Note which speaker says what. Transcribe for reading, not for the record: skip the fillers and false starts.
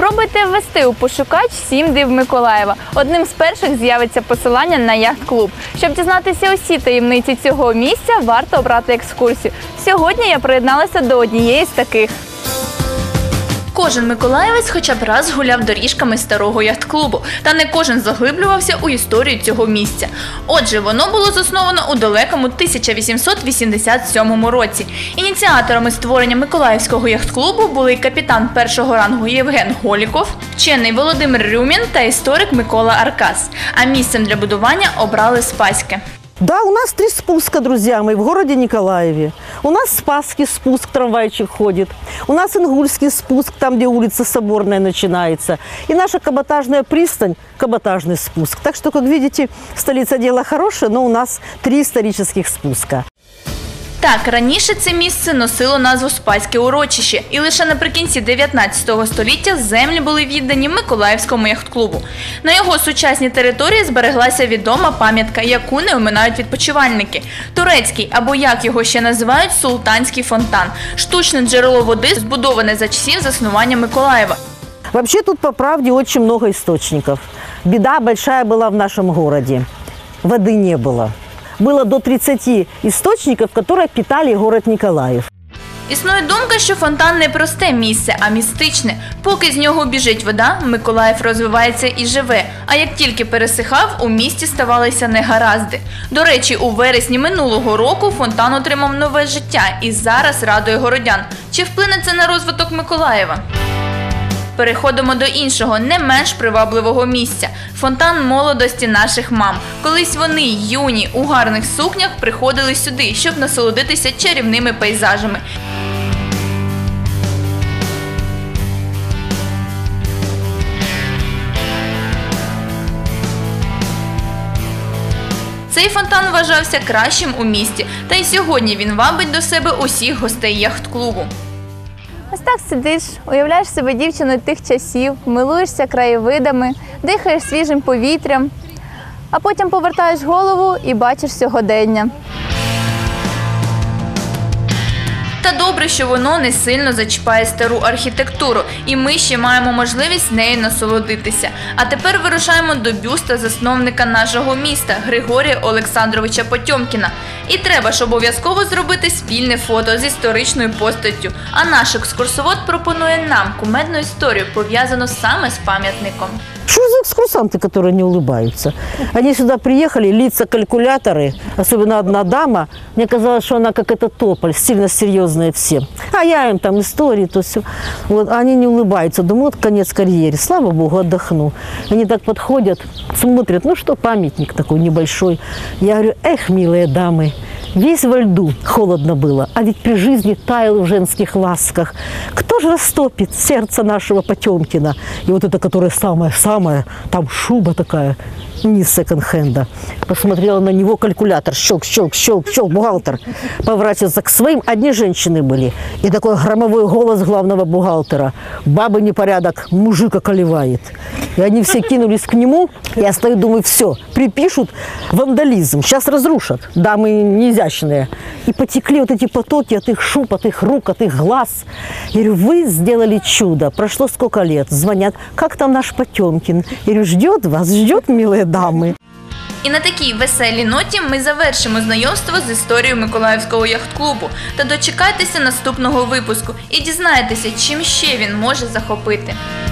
Speaker 1: Спробуйте ввести у пошукач «7 див Миколаєва». Одним з перших з'явиться посилання на яхт-клуб. Щоб дізнатися усі таємниці цього місця, варто обрати екскурсію. Сьогодні я приєдналася до однієї з таких. Кожен миколаївець хоча б раз гуляв доріжками старого яхт-клубу, та не кожен заглиблювався у історію цього місця. Отже, воно було засновано у далекому 1887 році. Ініціаторами створення Миколаївського яхт-клубу були капітан першого рангу Євген Голіков, вчений Володимир Рюмін та історик Микола Аркас. А місцем для будування обрали Спаське.
Speaker 2: Да, у нас 3 спуска, друзья мои, в городе Николаеве. У нас Спасский спуск, трамвайчик ходит. У нас Ингульский спуск, там, где улица Соборная начинается. И наша каботажная пристань – каботажный спуск. Так что, как видите, столица дело хорошее, но у нас 3 исторических спуска.
Speaker 1: Так, раніше це місце носило назву Спаське урочище, і лише наприкінці 19 століття землі були віддані Миколаївському яхт-клубу. На його сучасній території збереглася відома пам'ятка, яку не оминають відпочивальники. Турецький, або як його ще називають, султанський фонтан. Штучне джерело води, збудоване за часів заснування Миколаєва.
Speaker 2: Вообще тут, по правде, очень много источников. Беда большая была в нашем городе. Воды не было. Было до 30 источников, которые питали город Николаев.
Speaker 1: Існує думка, що фонтан не просте місце, а містичне. Поки з нього біжить вода, Миколаїв розвивається і живе. А як тільки пересихав, у місті ставалися негаразди. До речі, у вересні минулого року фонтан отримав нове життя і зараз радує городян. Чи вплине це на розвиток Миколаєва? Переходимо до іншого, не менш привабливого місця – фонтан молодості наших мам. Колись вони, юні, у гарних сукнях, приходили сюди, щоб насолодитися чарівними пейзажами. Цей фонтан вважався кращим у місті, та й сьогодні він вабить до себе усіх гостей яхт-клубу. Ось так сидиш, уявляєш себе дівчиною тих часів, милуєшся краєвидами, дихаєш свіжим повітрям, а потім повертаєш голову і бачиш сьогодення. Та добре, що воно не сильно зачіпає стару архітектуру, і ми ще маємо можливість нею насолодитися. А тепер вирушаємо до бюста засновника нашого міста – Григорія Олександровича Потьомкіна. І треба ж обов'язково зробити спільне фото з історичною постаттю. А наш екскурсовод пропонує нам кумедну історію, пов'язану саме з пам'ятником.
Speaker 2: Что за экскурсанты, которые не улыбаются? Они сюда приехали, лица калькуляторы, особенно одна дама. Мне казалось, что она как это тополь, сильно серьезная все. А я им там истории, то все. Вот, они не улыбаются. Думаю, вот конец карьеры. Слава Богу, отдохну. Они так подходят, смотрят, ну что, памятник такой небольшой. Я говорю, эх, милые дамы, весь во льду, холодно было, а ведь при жизни таял в женских ласках. Кто же растопит сердце нашего Потемкина? И вот это, которое самое, там шуба такая, низ секонд-хенда. Посмотрела на него калькулятор, щелк, щелк, щелк, щелк, бухгалтер. Поворачивается к своим, одни женщины были. И такой громовой голос главного бухгалтера. Бабы непорядок, мужик околевает. И они все кинулись к нему. Я стою, думаю, все, припишут вандализм, сейчас разрушат. Дамы неизящные. И потекли вот эти потоки от их шуб, от их рук, от их глаз. Я говорю, вы сделали чудо. Прошло сколько лет. Звонят, как там наш Потемкин? Я говорю, ждет, милые дамы.
Speaker 1: І на такій веселій ноті ми завершимо знайомство з історією Миколаївського яхт-клубу. Та дочекайтеся наступного випуску і дізнаєтеся, чим ще він може захопити.